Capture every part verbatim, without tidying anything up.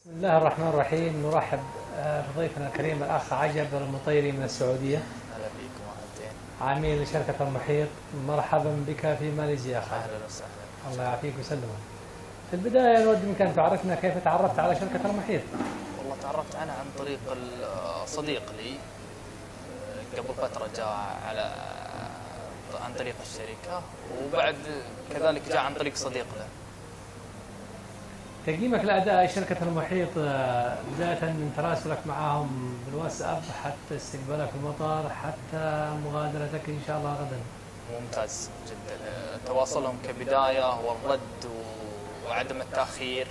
بسم الله الرحمن الرحيم. نرحب بضيفنا الكريم الأخ عجب المطيري من السعودية. أهلا بكم وأهلين. عميل شركة المحيط، مرحبا بك في ماليزيا أخي. أهلا وسهلا. الله يعافيك ويسلمك. في البداية نود منك أن تعرفنا كيف تعرفت على شركة المحيط. والله تعرفت أنا عن طريق صديق لي قبل فترة، جاء على عن طريق الشركة، وبعد كذلك جاء عن طريق صديق له. تقييمك لأداء شركة المحيط بداية من تراسلك معهم بالواتساب حتى استقبالك في المطار حتى مغادرتك إن شاء الله غدا. ممتاز جدا. تواصلهم كبداية والرد وعدم التأخير،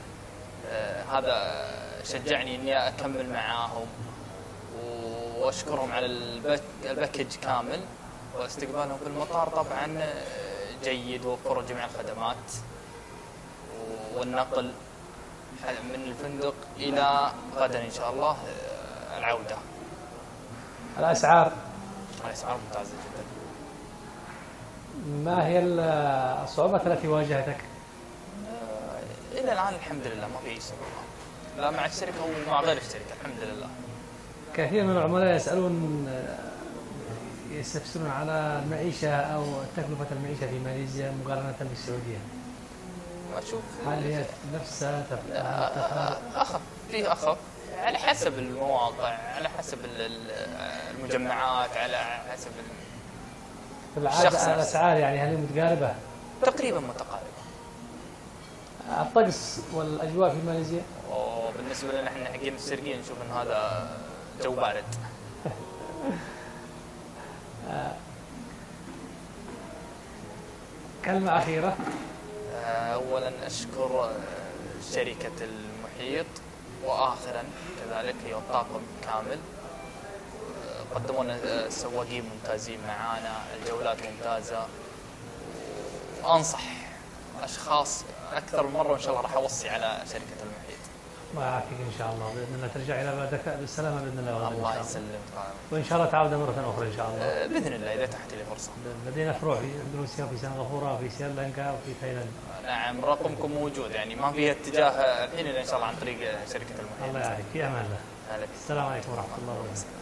هذا شجعني إني أكمل معاهم، وأشكرهم على الباكج كامل. واستقبالهم في المطار طبعا جيد، وفروا جميع الخدمات والنقل من الفندق إلى غدا إن شاء الله العودة. الأسعار الأسعار ممتازة جدا. ما هي الصعوبات التي واجهتك؟ إلى الآن الحمد لله ما في أي صعوبة، لا مع الشركة ومع غير الشركة الحمد لله. كثير من العملاء يسألون يستفسرون على المعيشة أو تكلفة المعيشة في ماليزيا مقارنة بالسعودية. أشوف هل هي نفسها أخف؟ فيه أخف على حسب المواقع، على حسب المجمعات، على حسب الشخص. الأسعار يعني هل هي متقاربة؟ تقريبا متقاربة. الطقس والأجواء في ماليزيا؟ وبالنسبة لنا احنا حقين الشرقية نشوف أن هذا جو بارد. كلمة أخيرة. أولا أشكر شركة المحيط، وآخرا كذلك هي الطاقم كامل، قدموا لنا سواقين ممتازين معانا، الجولات ممتازة. وأنصح أشخاص أكثر من مرة، وإن شاء الله راح أوصي على شركة المحيط. الله يعافيك إن شاء الله، بإذن الله ترجع إلى بلدك بالسلامة بإذن الله. الله يسلمك. وإن شاء الله تعود مرة أخرى إن شاء الله. بإذن الله إذا تحت لي فرصة. لدينا فروع في إندونيسيا وفي سنغافورة وفي سريلانكا وفي تايلاند. نعم، رقمكم موجود، يعني ما في اتجاه الحين إلا إن شاء الله عن طريق شركة المحيط. الله يعافيك، في أمان الله. السلام عليكم ورحمة الله وبركاته.